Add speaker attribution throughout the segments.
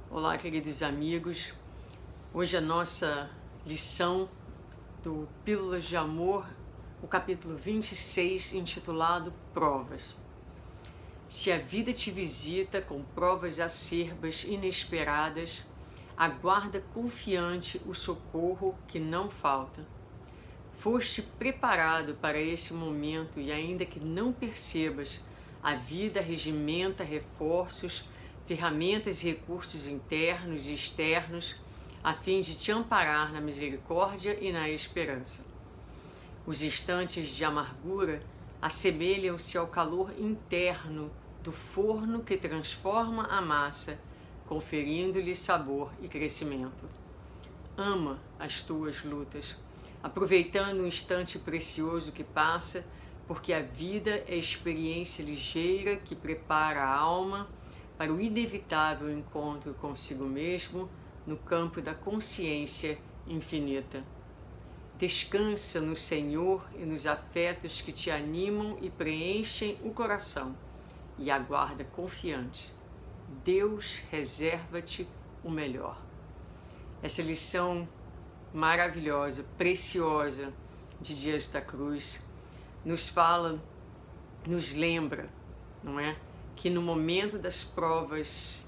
Speaker 1: Olá, queridos amigos. Hoje a nossa lição do Pílulas de Amor, o capítulo 26, intitulado Provas. Se a vida te visita com provas acerbas, inesperadas, aguarda confiante o socorro que não falta. Foste preparado para esse momento e ainda que não percebas, a vida regimenta reforços, ferramentas e recursos internos e externos a fim de te amparar na misericórdia e na esperança. Os instantes de amargura assemelham-se ao calor interno do forno que transforma a massa, conferindo-lhe sabor e crescimento. Ama as tuas lutas, aproveitando o instante precioso que passa, porque a vida é experiência ligeira que prepara a alma para o inevitável encontro consigo mesmo no campo da consciência infinita. Descansa no Senhor e nos afetos que te animam e preenchem o coração, e aguarda confiante. Deus reserva-te o melhor. Essa lição maravilhosa, preciosa de Dias da Cruz nos fala, nos lembra, não é? Que no momento das provas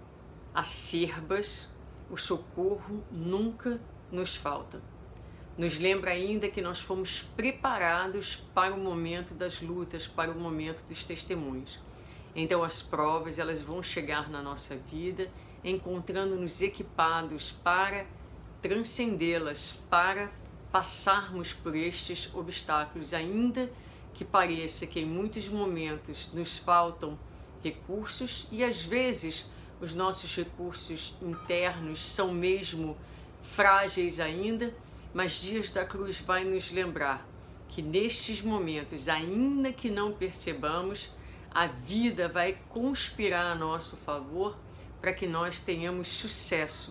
Speaker 1: acerbas, o socorro nunca nos falta. Nos lembra ainda que nós fomos preparados para o momento das lutas, para o momento dos testemunhos. Então as provas, elas vão chegar na nossa vida, encontrando-nos equipados para transcendê-las, para passarmos por estes obstáculos, ainda que pareça que em muitos momentos nos faltam recursos e às vezes os nossos recursos internos são mesmo frágeis ainda, mas Dias da Cruz vai nos lembrar que nestes momentos, ainda que não percebamos, a vida vai conspirar a nosso favor para que nós tenhamos sucesso,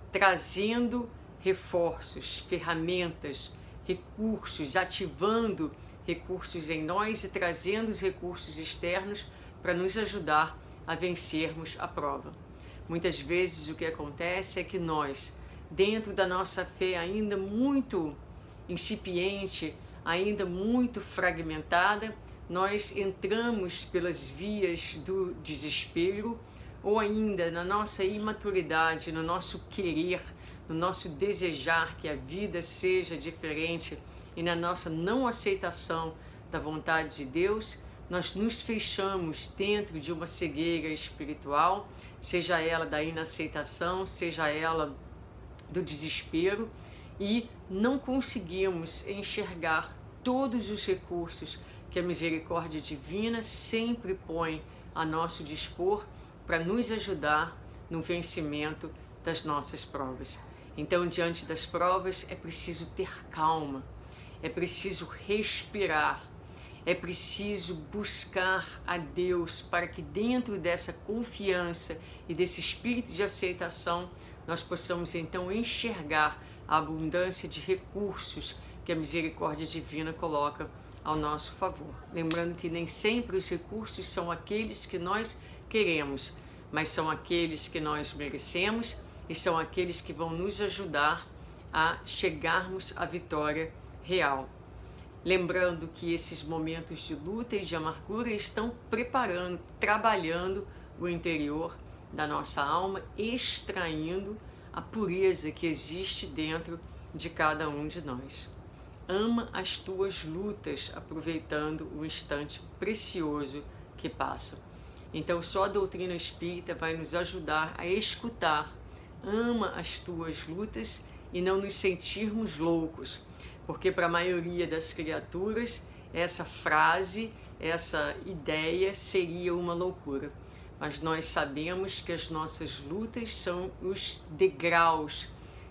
Speaker 1: trazendo reforços, ferramentas, recursos, ativando recursos em nós e trazendo os recursos externos para nos ajudar a vencermos a prova. Muitas vezes o que acontece é que nós, dentro da nossa fé ainda muito incipiente, ainda muito fragmentada, nós entramos pelas vias do desespero ou ainda na nossa imaturidade, no nosso querer, no nosso desejar que a vida seja diferente e na nossa não aceitação da vontade de Deus, nós nos fechamos dentro de uma cegueira espiritual, seja ela da inaceitação, seja ela do desespero, e não conseguimos enxergar todos os recursos que a misericórdia divina sempre põe a nosso dispor para nos ajudar no vencimento das nossas provas. Então, diante das provas, é preciso ter calma, é preciso respirar, é preciso buscar a Deus para que dentro dessa confiança e desse espírito de aceitação nós possamos então enxergar a abundância de recursos que a misericórdia divina coloca ao nosso favor. Lembrando que nem sempre os recursos são aqueles que nós queremos, mas são aqueles que nós merecemos e são aqueles que vão nos ajudar a chegarmos à vitória real. Lembrando que esses momentos de luta e de amargura estão preparando, trabalhando o interior da nossa alma, extraindo a pureza que existe dentro de cada um de nós. Ama as tuas lutas, aproveitando o instante precioso que passa. Então só a doutrina espírita vai nos ajudar a escutar. Ama as tuas lutas e não nos sentirmos loucos, porque para a maioria das criaturas essa frase, essa ideia seria uma loucura. Mas nós sabemos que as nossas lutas são os degraus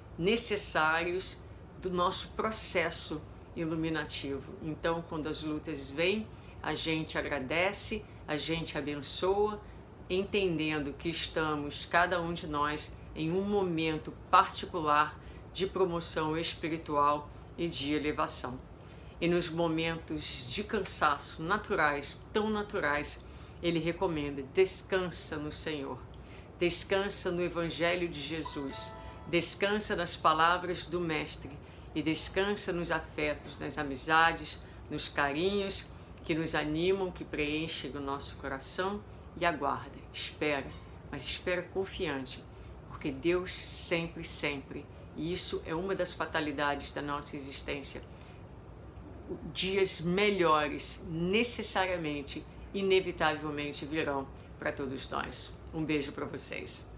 Speaker 1: necessários do nosso processo iluminativo. Então, quando as lutas vêm, a gente agradece, a gente abençoa, entendendo que estamos, cada um de nós, em um momento particular de promoção espiritual e de elevação. E nos momentos de cansaço naturais, tão naturais, ele recomenda: descansa no Senhor. descansa no Evangelho de Jesus, descansa nas palavras do Mestre e descansa nos afetos, nas amizades, nos carinhos que nos animam, que preenchem o nosso coração, e aguarda, espera, mas espera confiante, porque Deus sempre, sempre, e isso é uma das fatalidades da nossa existência, dias melhores necessariamente, inevitavelmente virão para todos nós. Um beijo para vocês.